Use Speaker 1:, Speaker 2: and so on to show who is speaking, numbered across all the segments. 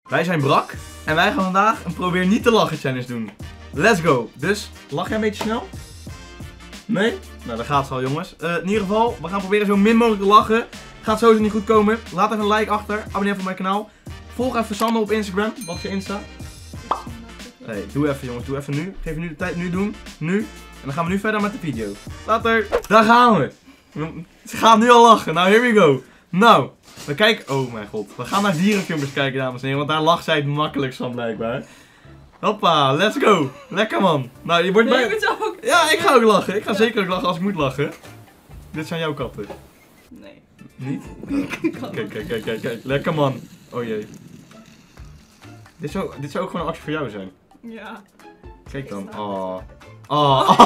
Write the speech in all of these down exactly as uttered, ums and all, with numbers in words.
Speaker 1: Wij zijn Brak en wij gaan vandaag een probeer niet te lachen challenge doen. Let's go. Dus, lach jij een beetje snel? Nee? Nou, daar gaat ze al, jongens. Uh, in ieder geval, we gaan proberen zo min mogelijk te lachen. Gaat sowieso niet goed komen. Laat even een like achter. Abonneer voor mijn kanaal. Volg even Sander op Instagram. Wat is je Insta? Hey, doe even jongens, doe even nu. Geef je nu de tijd, nu doen. Nu. En dan gaan we nu verder met de video. Later. Daar gaan we. Ze gaan nu al lachen. Nou, here we go. Nou, we kijken... Oh mijn god. We gaan naar dierenfilmpjes kijken, dames en heren. Want daar lacht zij het makkelijkst van, blijkbaar. Hoppa, let's go. Lekker man. Nou, je wordt
Speaker 2: nee,
Speaker 1: bij...
Speaker 2: ik ook.
Speaker 1: Ja, ik ga ook lachen. Ik ga
Speaker 2: ja.
Speaker 1: zeker ook lachen als ik moet lachen. Dit zijn jouw katten.
Speaker 2: Nee.
Speaker 1: Niet? Kijk, kijk, kijk, kijk, kijk. Lekker man. Oh jee. Dit zou, dit zou ook gewoon een actie voor jou zijn.
Speaker 2: Ja.
Speaker 1: Kijk dan. Oh. Oh.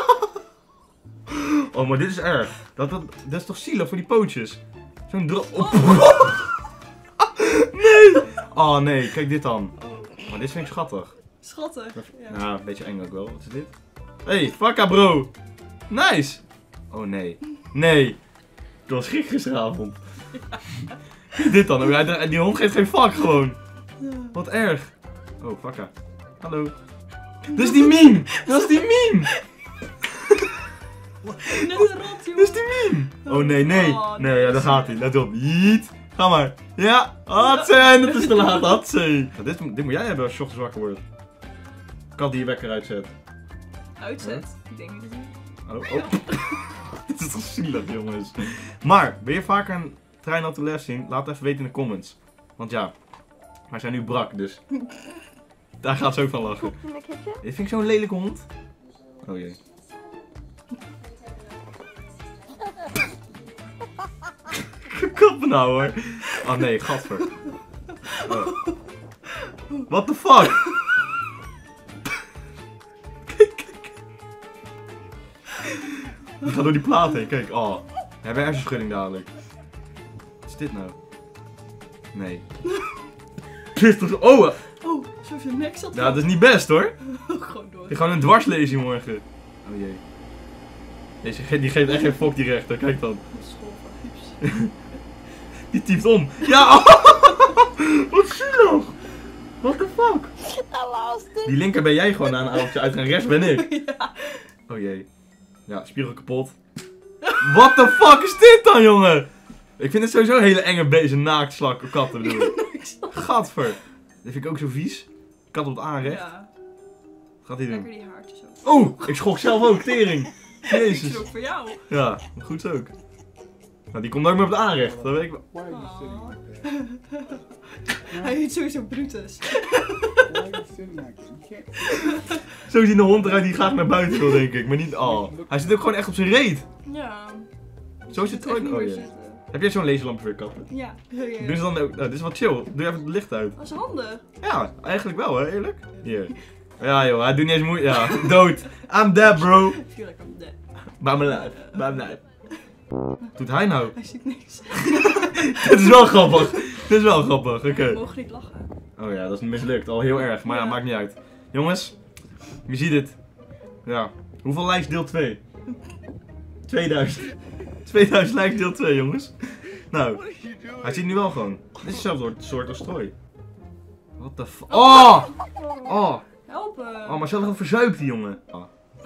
Speaker 1: Oh, maar dit is erg. Dat, dat, dat is toch zielig voor die pootjes? Zo'n dro... Oh. Nee! Oh nee, kijk dit dan. Maar dit vind ik schattig.
Speaker 2: Schattig.
Speaker 1: Ja, nou, een beetje eng ook wel. Wat is dit? Hey, fakka bro! Nice! Oh nee. Nee! Ik was schrik gisteravond. Ja. Dit dan? Oh, die hond geeft geen fuck gewoon. Wat erg. Oh, fakka. Hallo. Dat is die meme! Dat is die meme!
Speaker 2: Net een rot, joh.
Speaker 1: Dat is die meme! Oh nee, nee. Nee, ja, daar gaat hij. Let op. Jeet. Ga maar. Ja. Hatsé. Dat is te laat. Hatsé. Dit, dit moet jij hebben als je ochtends wakker wordt. Kat die je wekker uitzet.
Speaker 2: Uitzet? Huh? Ik denk het niet.
Speaker 1: Oh, oh. Dit is toch zielig, jongens. Maar, wil je vaker een Try Not To Laugh zien? Laat het even weten in de comments. Want ja, wij zijn nu Brak, dus daar gaat ze ook van lachen. Dit vind ik zo'n lelijke hond. Oh jee. Kappen nou hoor. Oh nee, gadver. Oh. What the fuck? Kijk, kijk. Die gaat door die plaat heen, kijk. Oh. We hebben een hersenschudding dadelijk. Wat is dit nou? Nee. Dit is toch... Oh!
Speaker 2: Oh, zo zijn nek zat.
Speaker 1: Ja, dat is niet best hoor.
Speaker 2: Gewoon door.
Speaker 1: Die gewoon een dwarslezing morgen. Oh jee. Deze, die geeft echt geen fok die rechter, kijk dan. Die typt om. Ja! Oh. Wat zielig! What the fuck? Die linker ben jij gewoon na een avondje uit en rechts ben ik.
Speaker 2: Ja.
Speaker 1: Oh jee. Ja, spiegel kapot. What the fuck is dit dan, jongen? Ik vind het sowieso een hele enge bezen, naaktslak, katten bedoel ik. Gadver. Dit vind ik ook zo vies. Kat op het aanrecht.
Speaker 2: Ja.
Speaker 1: Wat gaat hij doen?
Speaker 2: Lekker die haartjes ook.
Speaker 1: Oh, ik schrok zelf ook, tering. Jezus.
Speaker 2: Ik schrok voor jou.
Speaker 1: Ja, goed ook. Nou, die komt ook meer op het aanrecht, dat weet ik wel.
Speaker 2: Oh. Hij heet sowieso Brutus.
Speaker 1: Zo ziet een hond eruit die graag naar buiten wil, denk ik. Maar niet... Oh. Hij zit ook gewoon echt op zijn reet.
Speaker 2: Ja.
Speaker 1: Zo is het gewoon... Oh ja. Heb jij zo'n laserlamp voor je katten?
Speaker 2: Ja. Ja.
Speaker 1: Doen ze dan ook... Nou, dit is wat chill. Doe even het licht uit.
Speaker 2: Dat is handig.
Speaker 1: Ja, eigenlijk wel hè, eerlijk. Hier. Ja joh, hij doet niet eens moeite. Ja, dood. I'm dead bro.
Speaker 2: Ik feel like I'm dead.
Speaker 1: Bij mijn lijf. Bij mijn lijf. Wat doet hij nou?
Speaker 2: Hij ziet niks.
Speaker 1: Dit is wel grappig. Dit is wel grappig, oké. Okay.
Speaker 2: We mogen niet lachen.
Speaker 1: Oh ja, dat is mislukt. Al heel erg. Maar ja,
Speaker 2: ja.
Speaker 1: maakt niet uit. Jongens, wie ziet het? Ja. Hoeveel likes deel twee? tweeduizend. tweeduizend likes deel twee, jongens. Nou, hij ziet nu wel gewoon. Dit is hetzelfde soort als Troy. What the fuck? Oh! Oh!
Speaker 2: Helpen!
Speaker 1: Oh, maar zelf gewoon verzuipt die jongen. Oh.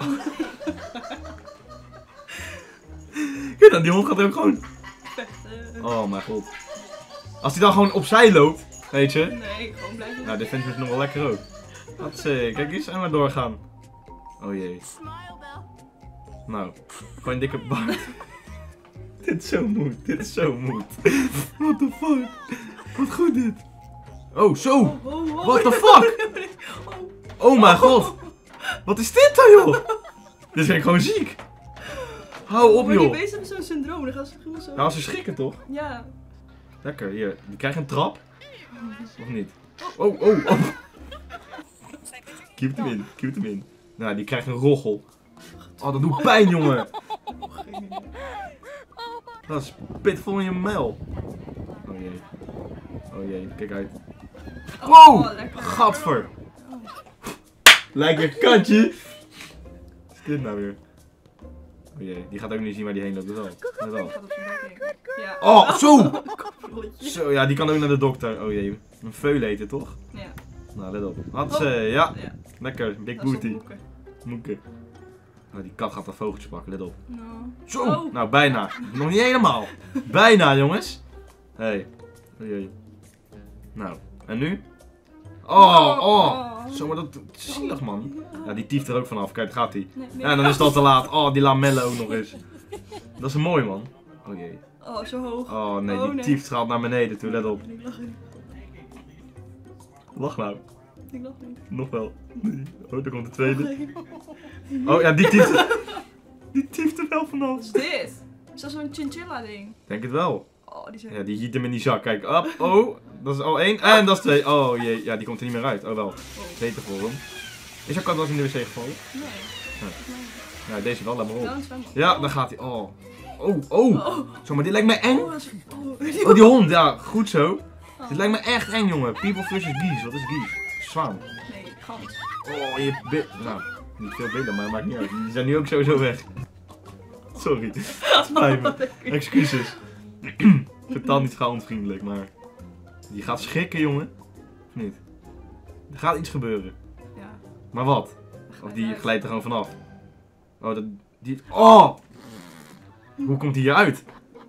Speaker 1: Kijk dan, die hond gaat ook gewoon...
Speaker 2: Vechten.
Speaker 1: Oh mijn god. Als hij dan gewoon opzij loopt, weet je.
Speaker 2: Nee, gewoon blijven.
Speaker 1: Nou, dit vind ik nog wel lekker ook. Wat zeg, kijk eens, en maar doorgaan. Oh jee. Nou, gewoon een dikke baard. Dit is zo moed, dit is zo moed. What the fuck? Wat goed dit. Oh, zo!
Speaker 2: Oh, oh, oh.
Speaker 1: What the fuck? Oh mijn god! Wat is dit dan joh? Dit vind ik gewoon ziek. Hou op
Speaker 2: Maar
Speaker 1: joh.
Speaker 2: die beesten hebben zo'n syndroom, dan gaan ze gewoon zo...
Speaker 1: Nou, ze schrikken toch?
Speaker 2: Ja.
Speaker 1: Lekker, hier. Die krijgen een trap. Of niet? Oh, oh, oh. Keep hem in, keep hem in. Nou, die krijgt een roggel. Oh, dat doet pijn, jongen. Dat is pitvol in je mel. Oh jee. Oh jee, kijk uit. Wow! Gadver. Lijkt een katje. Wat is dit nou weer? Oh jee, die gaat ook niet zien waar die heen loopt. Dat wel. Dat wel.
Speaker 2: Ja.
Speaker 1: Oh, zo! Zo, ja, die kan ook naar de dokter. Oh jee. Een veul eten, toch?
Speaker 2: Ja.
Speaker 1: Nou, let op. Had ze, ja.
Speaker 2: Ja.
Speaker 1: Lekker, big
Speaker 2: Dat is
Speaker 1: booty.
Speaker 2: een boeken.
Speaker 1: Moeke. Nou, die kat gaat een vogeltje pakken, let op.
Speaker 2: Nou.
Speaker 1: Zo!
Speaker 2: Oh.
Speaker 1: Nou, bijna. Nog niet helemaal. Bijna, jongens. Hé. Hey. Oei, oei. Nou, en nu? Oh, oh. Zo, maar dat is zielig, man. Ja, die tieft er ook vanaf. Kijk, gaat hij.
Speaker 2: Nee, nee.
Speaker 1: Ja, en dan is het al te laat. Oh, die lamellen ook nog eens. Dat is een mooi, man. Oh jee.
Speaker 2: Oh, zo hoog.
Speaker 1: Oh nee,
Speaker 2: Oh,
Speaker 1: die
Speaker 2: nee.
Speaker 1: tieft gaat naar beneden toe, let op.
Speaker 2: Ik lach niet.
Speaker 1: Lach nou.
Speaker 2: Ik lach niet.
Speaker 1: Nog wel. Nee. Oh, daar komt de tweede.
Speaker 2: Nee.
Speaker 1: Oh ja, die tieft. Die tieft er wel vanaf.
Speaker 2: Wat is dit? Is dat zo'n chinchilla ding?
Speaker 1: Denk het wel.
Speaker 2: Oh, die zijn...
Speaker 1: Ja, die giet hem in die zak. Kijk, op. Oh, dat is al één. En dat is twee. Oh jee, ja, die komt er niet meer uit. Oh wel.
Speaker 2: Oh.
Speaker 1: Beter voor hem. Is jouw kat wel eens in de wc gevallen?
Speaker 2: Nee.
Speaker 1: Ja, deze wel, laat maar op.
Speaker 2: Nou, een zwembad.
Speaker 1: Ja, daar gaat hij. Oh. Oh, oh.
Speaker 2: Oh.
Speaker 1: Zo, maar dit lijkt mij eng.
Speaker 2: Oh, dat is... Oh,
Speaker 1: Oh, die hond. Ja, goed zo.
Speaker 2: Oh.
Speaker 1: Dit lijkt me echt eng, jongen. People versus geese. Wat is geese? Zwaan.
Speaker 2: Nee, gans.
Speaker 1: Oh, je bit. Nou, niet veel billen, maar maakt niet uit. Die zijn nu ook sowieso weg. Sorry. Spijt me. Excuses. Totaal niet onvriendelijk, maar. Die gaat schrikken, jongen. Of niet? Er gaat iets gebeuren.
Speaker 2: Ja.
Speaker 1: Maar wat? Of die glijdt er gewoon vanaf. Oh, dat. Die. Oh! Hoe komt hij hier uit?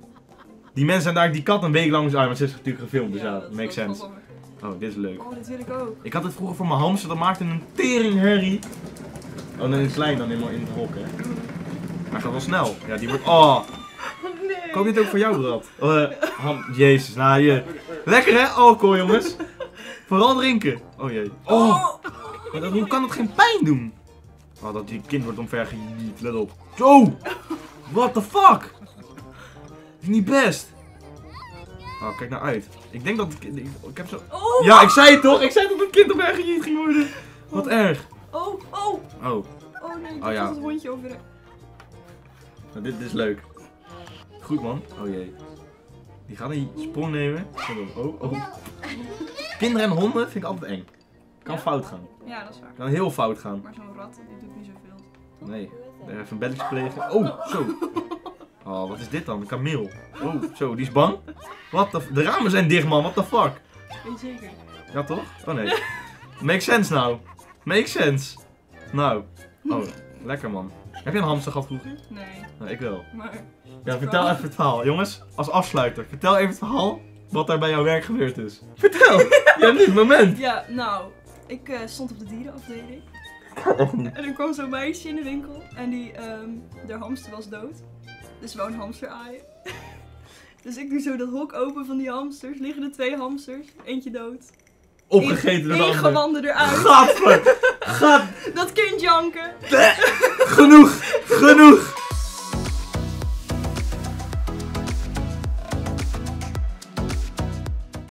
Speaker 1: Die mensen zijn daar die kat een week lang zo uit, maar ze is natuurlijk gefilmd, dus ja,
Speaker 2: dat
Speaker 1: makes
Speaker 2: is wel
Speaker 1: sense.
Speaker 2: langer.
Speaker 1: Oh, dit is leuk.
Speaker 2: Oh, dit wil ik ook.
Speaker 1: Ik had het vroeger voor mijn hamster, dat maakte een teringherrie. Oh, dan is klein dan helemaal in het hok, hè. Maar hij gaat wel snel. Ja, die wordt... Oh!
Speaker 2: Nee.
Speaker 1: Ik hoop dit ook voor jou, Brad. Oh, eh, ham... Jezus, nou je... Lekker hè, alcohol jongens. Vooral drinken. Oh jee. Oh! Maar dat, hoe kan het geen pijn doen? Oh, dat die kind wordt omvergejiet, let op. Zo! What the fuck? Is niet best. Oh, kijk nou uit. Ik denk dat het kind... Ik, ik heb zo...
Speaker 2: Oh.
Speaker 1: Ja, ik zei het toch? Ik zei dat het kind omvergejiet ging worden. Wat erg.
Speaker 2: Oh, oh.
Speaker 1: Oh,
Speaker 2: Oh nee, ik
Speaker 1: Oh, ja.
Speaker 2: had het hondje over de...
Speaker 1: nou, dit, dit is leuk. Goed man. Oh jee. Die gaat een sprong nemen. Oh, oh. Kinderen en honden vind ik altijd eng. Kan
Speaker 2: Ja?
Speaker 1: fout gaan.
Speaker 2: Ja, dat is waar.
Speaker 1: Kan heel fout gaan.
Speaker 2: Maar zo'n rat, die doet niet zoveel.
Speaker 1: Nee. Even een belletje plegen. Oh, zo. Oh, wat is dit dan? Een kameel. Oh, zo. Die is bang. Wat de... De ramen zijn dicht man. What the fuck?
Speaker 2: Weet je zeker?
Speaker 1: Ja toch? Oh nee. Makes sense nou. Makes sense. Nou. Oh, lekker man. Heb je een hamster gehad vroeger?
Speaker 2: Nee,
Speaker 1: Nou, ik wel.
Speaker 2: maar...
Speaker 1: Ja, vertel even het verhaal. Jongens, als afsluiter. Vertel even het verhaal wat daar bij jouw werk gebeurd is. Vertel! Je hebt nu het moment.
Speaker 2: Ja, nou, ik eh, stond op de dierenafdeling. En er kwam zo'n meisje in de winkel. En die, ehm de hamster was dood. Dus wou een hamster aaien. Dus ik doe zo dat hok open van die hamsters. Liggen er twee hamsters. Eentje dood.
Speaker 1: Opgegeten door de
Speaker 2: Eén
Speaker 1: ander.
Speaker 2: gewanden eruit.
Speaker 1: Gadver! Gad!
Speaker 2: Dat kind janken.
Speaker 1: Genoeg! Genoeg!